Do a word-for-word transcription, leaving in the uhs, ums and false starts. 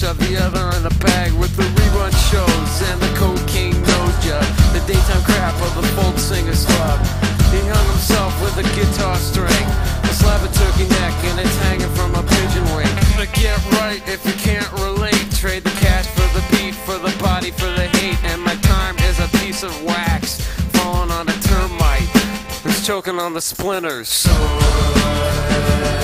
shove the other in a bag with the rerun shows and the cocaine nose job, the daytime crap of the folk singer's club. He hung himself with a guitar string, a slab of turkey neck, and it's hanging from a pigeon wing. But get right if you can't relate. Trade the cash for the beat, for the body, for the hate. And my time is a piece of wax falling on a termite who's choking on the splinters. So